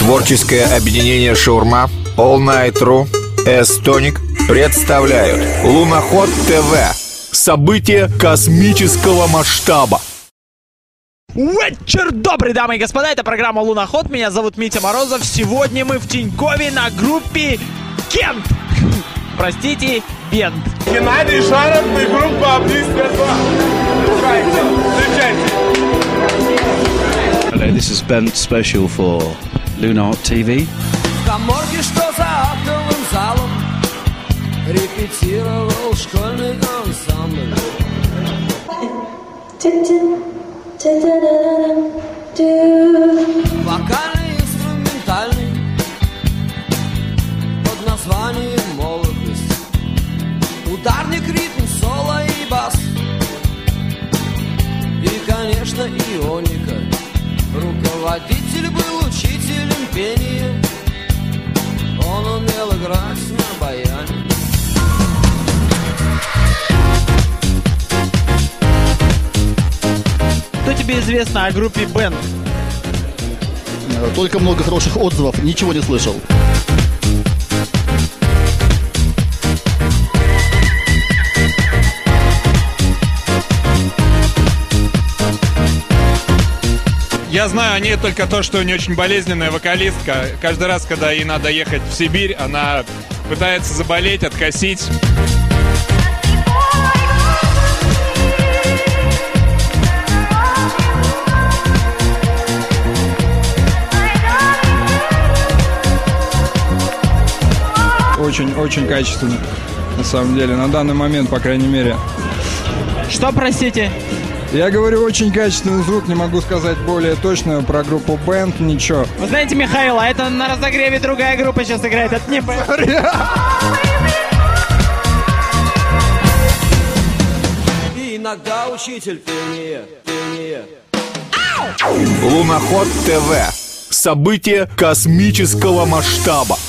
Творческое объединение «Шаурма», All Night Ru, S-Tonic представляют Луноход ТВ. Событие космического масштаба. Вечер добрый, дамы и господа, это программа «Луноход», меня зовут Митя Морозов. Сегодня мы в Тинькове на группе Кент. Простите, Бент. Геннадий Шаров и группа «Близко 2». Hello, this is Bent special for Lunar TV. В каморке, что за актовым залом, репетировал школьный ансамбль. Вокальный, инструментальный, под названием «Молодость». Ударник, ритм, соло и бас. И, конечно, ионика. Руководитель был учителем пения. Он умел играть на баяне. Что тебе известно о группе Бент? Только много хороших отзывов, ничего не слышал. Я знаю о ней только то, что у нее очень болезненная вокалистка. Каждый раз, когда ей надо ехать в Сибирь, она пытается заболеть, откосить. Очень качественно, на самом деле, на данный момент, по крайней мере. Что, простите? Я говорю, очень качественный звук, не могу сказать более точно про группу Bent, ничего. Вы знаете, Михаил, а это на разогреве другая группа сейчас играет, это не Бент. И иногда учитель пения. Луноход ТВ. Событие космического масштаба.